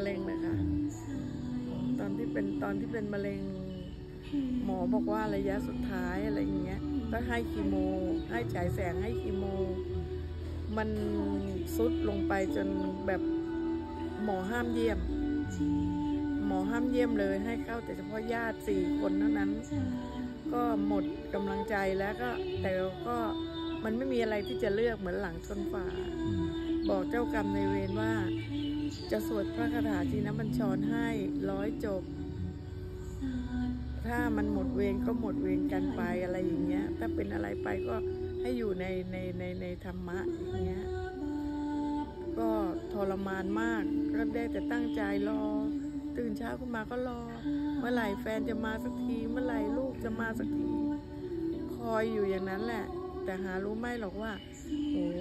เร็งนะคะตอนที่เป็นมะเร็งหมอบอกว่าระยะสุดท้ายอะไรอย่างเงี้ยก็ให้คีโมให้ฉายแสงให้คีโมมันซุดลงไปจนแบบหมอห้ามเยี่ยมเลยให้เข้าแต่เฉพาะญาติ4 คนเท่านั้นก็หมดกำลังใจแล้วก็แต่ก็มันไม่มีอะไรที่จะเลือกเหมือนหลังชนฝาบอกเจ้ากรรมนายเวรว่าจะสวดพระคาถาชินบัญชรให้100 จบถ้ามันหมดเวรก็หมดเวรกันไปอะไรอย่างเงี้ยถ้าเป็นอะไรไปก็ให้อยู่ในธรรมะอย่างเงี้ยก็ทรมานมากก็ได้แต่ตั้งใจรอตื่นเช้าขึ้นมาก็รอเมื่อไหร่แฟนจะมาสักทีเมื่อไหร่ลูกจะมาสักทีคอยอยู่อย่างนั้นแหละแต่หารู้ไม่หรอกว่าโอ้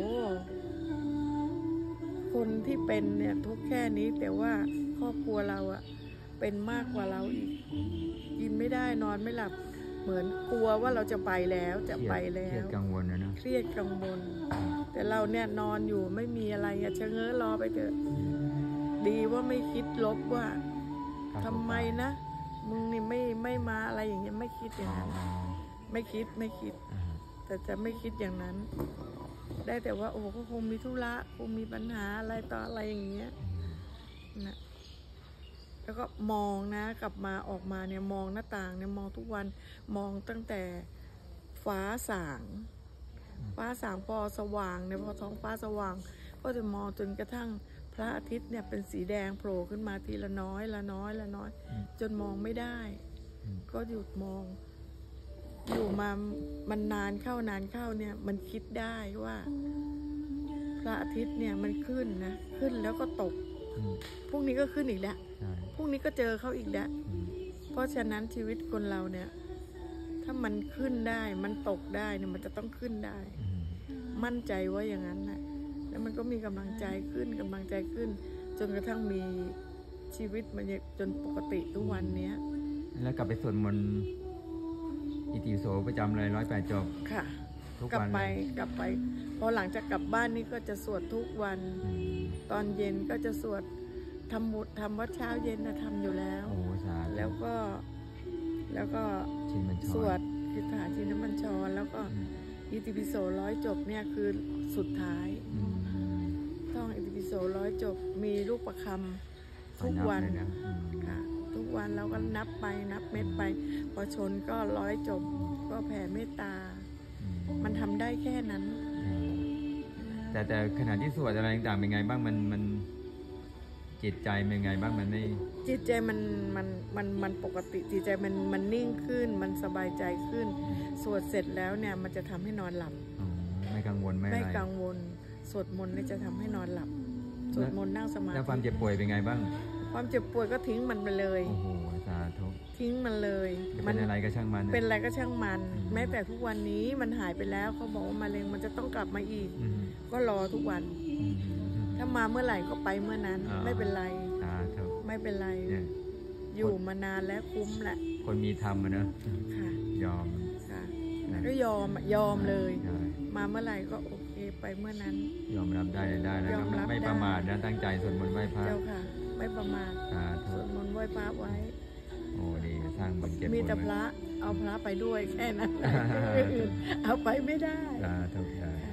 คนที่เป็นเนี่ยทุกแค่นี้แต่ว่าครอบครัวเราอะเป็นมากกว่าเราอีกกินไม่ได้นอนไม่หลับเหมือนกลัวว่าเราจะไปแล้วเครียดกังวลนะเครียดกังวลแต่เราเนี่ยนอนอยู่ไม่มีอะไรอะชะเง้อรอไปเถอะดีว่าไม่คิดลบว่าทำไมนะมึงนี่ไม่มาอะไรอย่างเงี้ยไม่คิดอย่างนั้นไม่คิดแต่จะไม่คิดอย่างนั้นได้แต่ว่าโอ้ก็คงมีธุระคงมีปัญหาอะไรต่ออะไรอย่างเงี้ยนะแล้วก็มองนะกลับมาออกมาเนี่ยมองหน้าต่างเนี่ยมองทุกวันมองตั้งแต่ฟ้าสางพอสว่างเนี่ยพอท้องฟ้าสว่างก็จะมองจนกระทั่งพระอาทิตย์เนี่ยเป็นสีแดงโผล่ขึ้นมาทีละน้อยจนมองไม่ได้ก็หยุดมองอยู่มามันนานเข้าเนี่ยมันคิดได้ว่าพระอาทิตย์เนี่ยมันขึ้นแล้วก็ตกพรุ่งนี้ก็ขึ้นอีกแล้วพรุ่งนี้ก็เจอเขาอีกแล้วเพราะฉะนั้นชีวิตคนเราเนี่ยถ้ามันขึ้นได้มันตกได้เนี่ยมันจะต้องขึ้นได้มั่นใจว่าอย่างนั้นนะแล้วมันก็มีกำลังใจขึ้นจนกระทั่งมีชีวิตมันจนปกติทุกวันนี้แล้วกลับไปสวดมนต์อิติปิโสประจำเลย108 จบค่ะกลับไปพอหลังจากกลับบ้านนี่ก็จะสวดทุกวันตอนเย็นก็จะสวดทำวัดเช้าเย็นนะทำอยู่แล้วแล้วก็สวดคาถาชินบัญชรแล้วก็อิติปิโส100 จบเนี่ยคือสุดท้ายท่องอิติปิโส100 จบมีลูกประคำทุกวันค่ะทุกวันเราก็นับเม็ดไปพอชนก็100 จบก็แผ่เมตตามันทำได้แค่นั้นแต่ขณะที่สวดอะไรต่างๆเป็นไงบ้างมันจิตใจเป็นไงบ้างมันไม่จิตใจมันปกติจิตใจมันนิ่งขึ้นมันสบายใจขึ้นสวดเสร็จแล้วเนี่ยมันจะทำให้นอนหลับไม่กังวลไม่กังวลสวดมนต์เนี่ยจะทำให้นอนหลับสวดมนต์นั่งสมาธิแล้วความเจ็บป่วยเป็นไงบ้างความเจ็บป่วยก็ทิ้งมันไปเลยโอ้โหสาธุทิ้งมันเลยเป็นอะไรก็ช่างมันเป็นอะไรก็ช่างมันแม้แต่ทุกวันนี้มันหายไปแล้วเขาบอกว่ามะเร็งมันจะต้องกลับมาอีกก็รอทุกวันถ้ามาเมื่อไหร่ก็ไปเมื่อนั้นไม่เป็นไรไม่เป็นไรอยู่มานานแล้วคุ้มแหละคนมีธรรมอะเนอะยอมค่ะก็ยอมเลยมาเมื่อไหร่ก็โอเคไปเมื่อนั้นยอมรับได้แล้วก็ไม่ประมาทนะตั้งใจสวดมนต์ไหว้พระเจ้าค่ะไม่ประมาทสวดมนต์ไหว้พระไว้โอ้ดีสร้างบุญเก็บบุญมีแต่พระเอาพระไปด้วยแค่นั้นเอาไปไม่ได้ทุกอย่าง